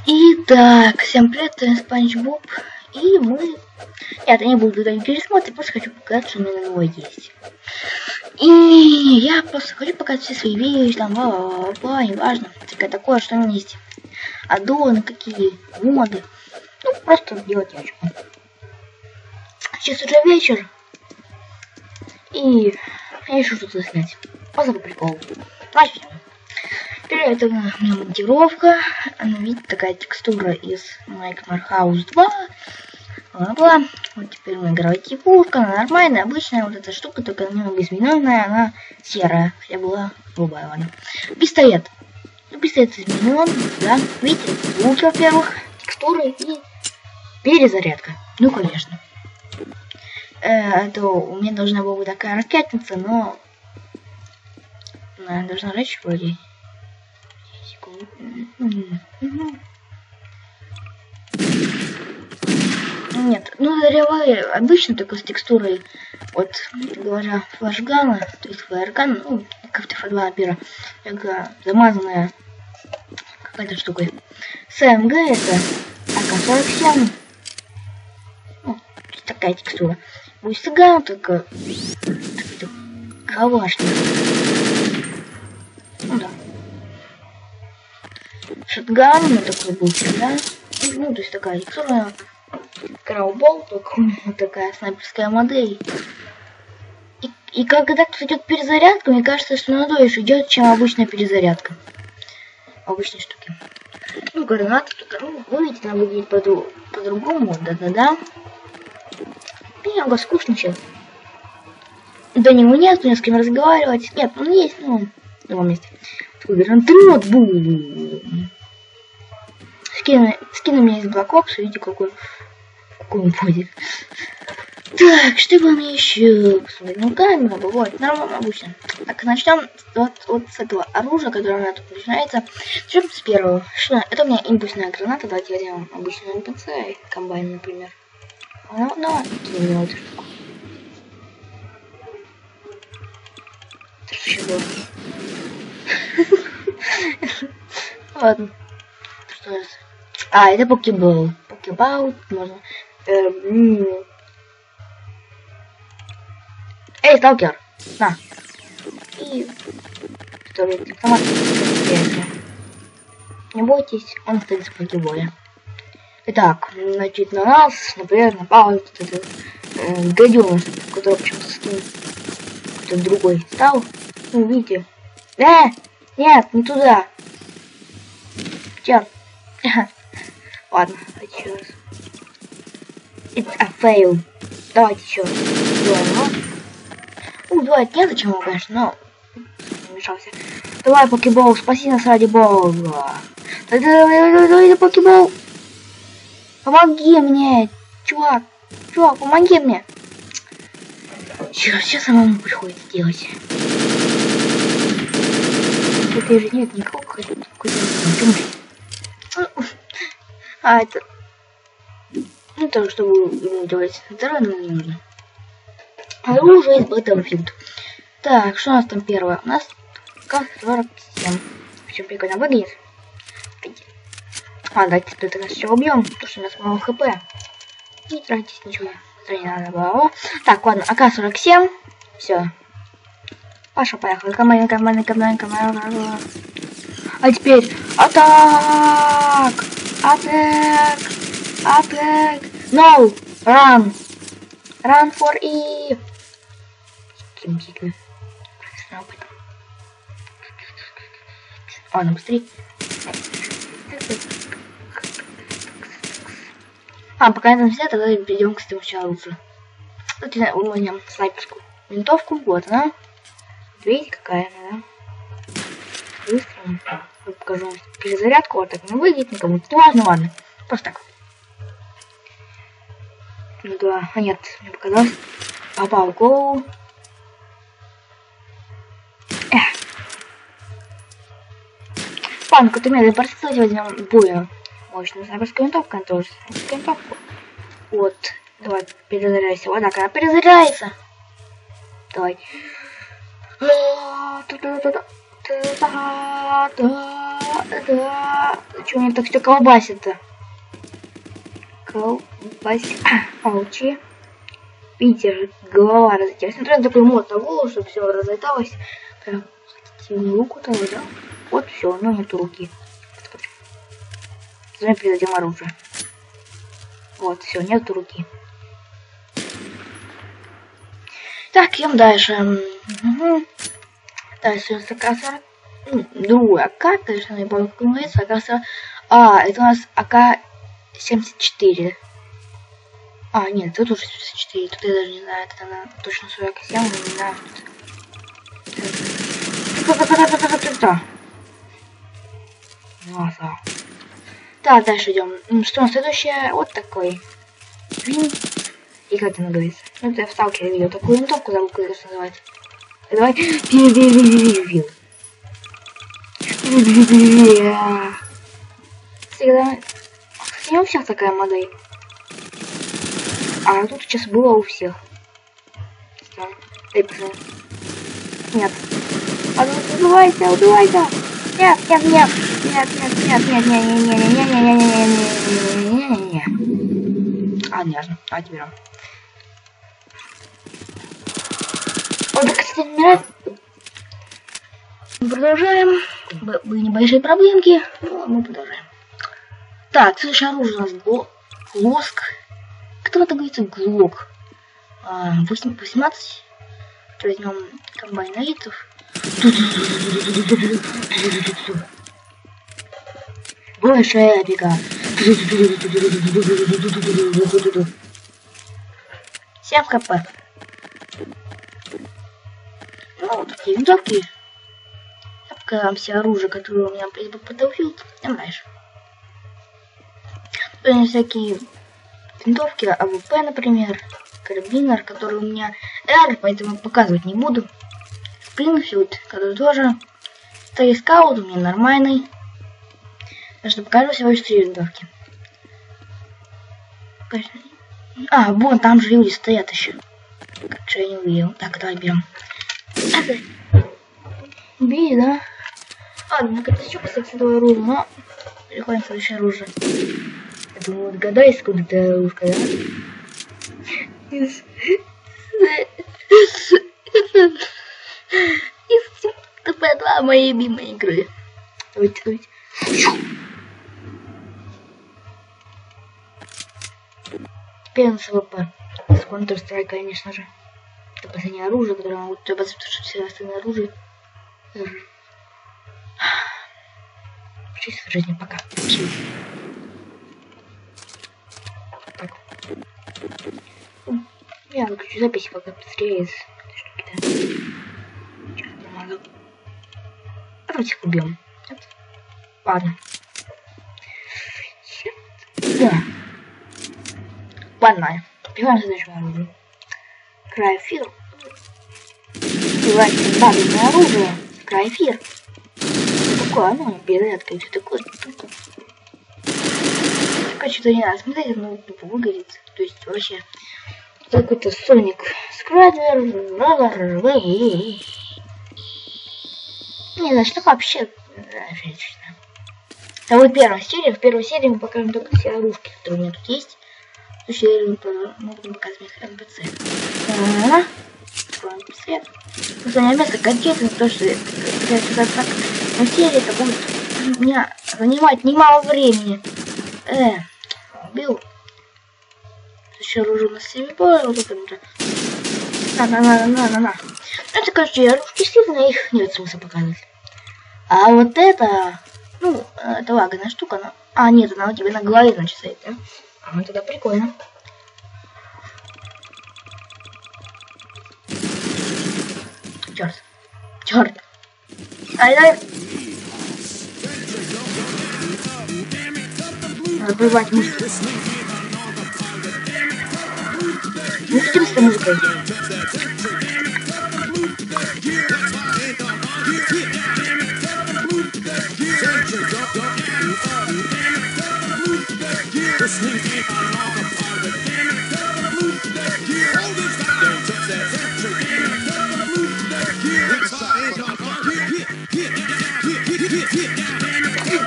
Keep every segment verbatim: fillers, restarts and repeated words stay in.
Итак, всем привет, это Спанч Боб, и мы... Нет, я не буду туда не пересмотреть, просто хочу показать, что у меня на него есть. И я просто хочу показать все свои вещи, там, бла-бла-бла, неважно, всякое такое, что у меня есть. Аддоны, какие моды, ну, просто делать нечего. Сейчас уже вечер, и я решу что-то снять. Просто по приколу. Начнем. Теперь это у меня монтировка. Она, видите, такая текстура из Nightmare House два. Бла-бла. Вот теперь у меня игровая типушка. Она нормальная, обычная. Вот эта штука, только немного измененная. Она серая. Хотя была голубая, ладно. Пистолет. Ну, пистолет изменен, да. Видите, звуки, во-первых, текстуры и перезарядка. Ну, конечно. Э, это у меня должна была быть такая ракетница, но она должна жечь вроде. Нет, ну револьвер обычно только с текстурой от, говоря, флешгана, то есть флайерган, ну, как эф два пира, только замазанная какая-то штука. СМГ это а ка сорок семь, ну, такая текстура. Будет сиган, только калашник. Ну да. Шотган, ну такой был всегда. Ну, то есть такая текстура. Краубол, только у меня такая снайперская модель. И, и когда тут идет перезарядка, мне кажется, что она дольше идет, чем обычная перезарядка. Обычные штуки. Ну, граната, ну, вы видите, она выглядит по-другому. По Да-да-да. Немного скучно сейчас. Да не ему нет, не с кем разговаривать. Нет, он есть, ну, в другом месте. Такой гранатомет, бум. Скин, скин у меня из Black Ops, видите, какой, какой он будет. Так, что бы мне еще посмотреть? Ну, камера, вот, нормально, обычно. Так, начнем вот, вот с этого оружия, которое у меня тут начинается. Начнем с первого. Что? Это у меня импульсная граната, давайте возьмем обычную эн пэ цэ, комбайн, например. Ну, ну, кинем эту штуку. Это что еще было? Ладно. Что это? А, это покебол. Покебол можно. Эй, сталкер! На! И второй автомат. Не бойтесь, он стоит в покеболе. Итак, значит, на нас, например, напал этот, этот э, гаденыш, который почему-то скин кто-то другой стал. Ну, видите? Э! Нет, не туда! Черт! Ладно, давайте еще раз. It's a fail. Давайте еще раз. Ну, убивать не зачем, конечно, но не мешался. Давай, покебол, спаси нас ради бога. Давай, давай, давай, давай, покебол. Помоги мне, чувак. Чувак, помоги мне. Черт, все самому приходится делать. Тут же нет никого, какой-то. А это... Ну, то, чтобы ему делать здоровье, нам не нужно. Оружие из Battlefield. Так, что у нас там первое? У нас ка сорок семь. Все прикольно выглядит. А, давайте тут нас еще убьем, потому что у нас мало хп. Не тратить ничего. Не надо было. Так, ладно, а ка сорок семь. Все. Паша, поехали. Команда, команда, команда, команда. А теперь атак! Атак! Атак! No! Run! Run for E! Ким-ким. Ладно, быстрее. А, пока это все, тогда перейдем к сначала лучше. Тут мы возьмем снайперскую винтовку. Вот она. Видите, какая она, да? Быстро. Я покажу перезарядку. Вот так она выглядит. Никому не важно, ладно. Просто так. Ну да. А нет, мне показалось. Попал в голову. Эх. Ладно, ты меня запорстать возьмем более мощную снайперскую винтовку. Тоже снайперскую винтовку. Вот. Давай, перезаряйся. Вот так, она перезаряется. Давай. Да, да. Чего мне так все колбасит-то? Колбасит. Аучи. Видите, голова разлетелась. Смотря такой мод на голову, чтобы все разлеталось. Прям руку того, да? Вот все, но нету руки. Давай передадим оружие. Вот, все, нету руки. Так, идем дальше. Угу. Дальше АК-сорок. Ну, другая АК, конечно, не помню, как называется. АК-сорок. А, это у нас АК семьдесят четыре. А, нет, это тоже семьдесят четыре. Тут я даже не знаю, это она точно сорок семь, но не знаю. Так, дальше идем. Что у нас следующее? Вот такой. Вин. И как это называется? Ну, это я в сталкере видел такую винтовку, забыл, как это называется. Давай. Пиу-пиу-пиу-пиу-пиу. Всегда. Не у всех такая модель. А тут сейчас было у всех. Эй, пацаны. Нет. А ну убивайся, убивайся. Нет, нет, нет. Нет, нет, нет, нет, нет, нет, нет, нет, нет, нет, нет, нет. А, ясно. Давайте берем. Вот, кстати, не нравится. Продолжаем. Были небольшие проблемки, но мы продолжаем. Так, следующее оружие у нас глоск. Кто это говорится? Глок. восемнадцать. Возьмем комбайновицев. Больше эпика. семь хп. Ну, вот такие винтовки. Я покажу вам все оружие, которое у меня при Battlefield. Идем дальше. Тут всякие винтовки, АВП, например. Карабинер, который у меня R, поэтому показывать не буду. Спрингфилд, который тоже. Стрейскаут у меня нормальный. Так что покажу всего лишь три винтовки. А, вон там же люди стоят еще. Как же я не увидел. Так, давай берем. Бей, да? Ладно, наконец-то, кстати, с этого оружия, но переходим к следующему оружию. Я думаю, догадайся, куда это оружка, да? Из... Из тэ пэ два моей любимой игры. Давайте, давайте. Теперь у нас АВП. С Counter-Strike, конечно же. Это последнее оружие, которое могу требовать, потому что все остальные оружия. Учись в жизни, пока. Так. Я выключу записи, пока быстрее из этой штуки, да. Сейчас помогу. Давайте их убьем. Ладно. Да. Ладно. Убиваем следующее оружие. Крайфир. Убивайте бабельное оружие. Крайфир. Такое, оно передатка, что такое? Такое что-то не надо смотреть, но тупо выглядит. То есть вообще какой-то Соник Скрадвер. Не знаю, что вообще. Это вот первая серия. В первой серии мы покажем только все оружки, которые у меня тут есть. В следующей серии мы будем показывать эн пэ цэ. Ага. Такой эн пэ цэ. Ну, самое место конкретно, то, что я сюда так на серии, это будет у меня занимать немало времени. Э, убил. Еще оружие на семипол, вот это уже. На, на, на, на, на, на. Это, короче, оружки сильные, их нет смысла показывать. А вот это, ну, это лаганная штука, но... А, нет, она у тебя на голове, значит, стоит, да? А, ну тогда прикольно. Черт. Черт. Ай, ай. Надо прибавить музыку. Ну, что с этой музыкой?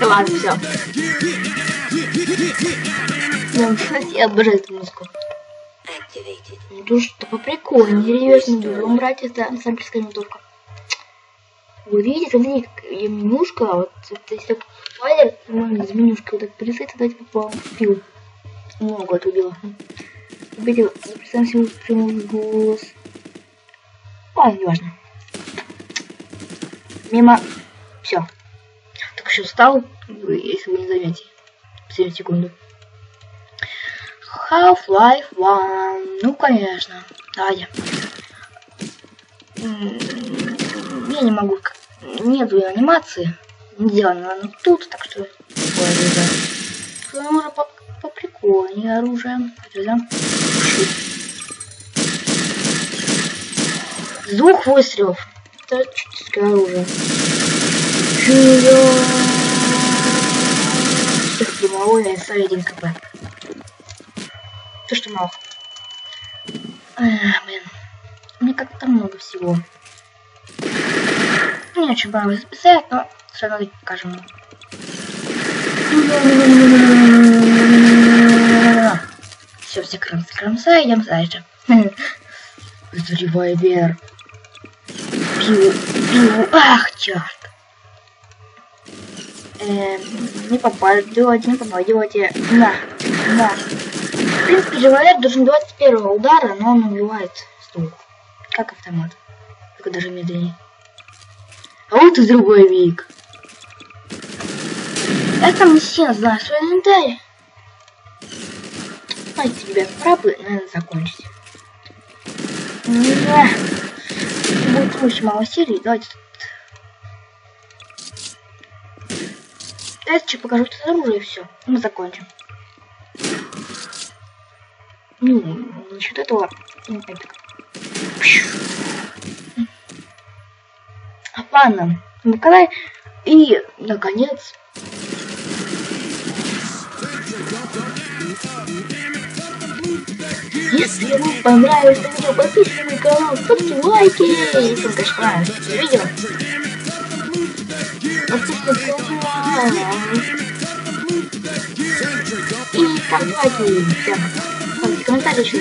ладно, все. Я обожаю эту музыку. Ну то что по приколу, интересно, будем брать это самплерская винтовка. Вы видите, смотрите, я менюшка, а вот если файлер, из менюшки вот так пересыть, тогда попал в пил. Много это убило. Видите, представим себе прямой голос. Ой, не важно. Мимо. Все. Так еще встал, если вы не заметите. семь секунд. Half-Life один. Ну, конечно. Давайте. Я не могу. Нету анимации. Не сделано оно тут, так что... Оно уже по, по прикольнее оружие. С двух выстрелов. Тактическое оружие. Всех прямовое эс один КП. То, что мало. Эх, блин. Мне как-то много всего. Не очень понравилось записать, но все равно покажем. Все, все крамса, крамса, идем дальше. Револьвер. Пиу, пиу, ах, черт. Эм, не попадете, не попадете. На, на. В принципе, револьвер должен давать с первого удара, но он убивает с двух. Как автомат. Только даже медленнее. А вот и другой вик. Я там не сильно знаю свой инвентарь. Давайте тебе правы, надо закончить. Да. Будет очень мало серий. Давайте тут. Дальше покажу это оружие и все. Мы закончим. Ну, насчет этого. Ладно, Николай. И, наконец... Если вам понравилось это видео, подписывайтесь на канал, ставьте лайки. Если вам, конечно, понравилось это видео. Подписывайтесь на канал. И ставьте лайки. Всем. Ставьте комментарии еще.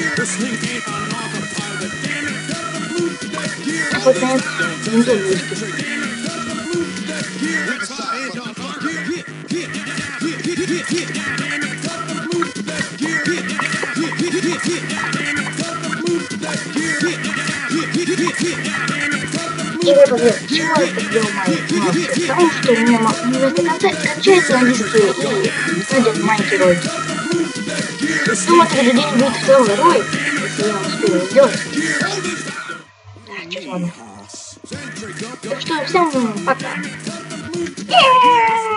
Вот на это не забудьте. И вот уже, почему я так делал мои снятия? Потому что у меня вместо конца кончается английский и найдет маленький ролик. Ну вот, каждый день будет второй ролик, если я успею сделать. Да, чуть ладно. Так что всем пока.